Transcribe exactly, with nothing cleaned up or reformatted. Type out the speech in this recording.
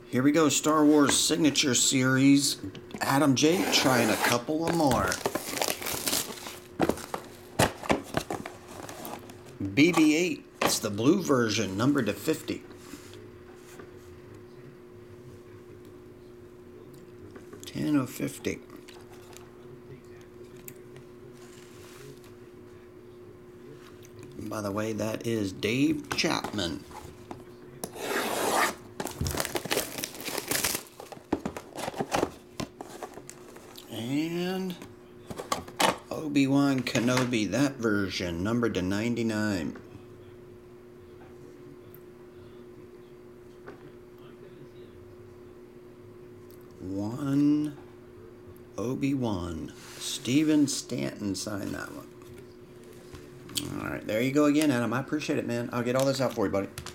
Here we go, Star Wars Signature Series. Adam J trying a couple of more. B B eight, it's the blue version, numbered to fifty. ten of fifty. By the way, that is Dave Chapman. And Obi-Wan Kenobi, that version, numbered to ninety-nine. One Obi-Wan. Steven Stanton signed that one. All right, there you go again, Adam. I appreciate it, man. I'll get all this out for you, buddy.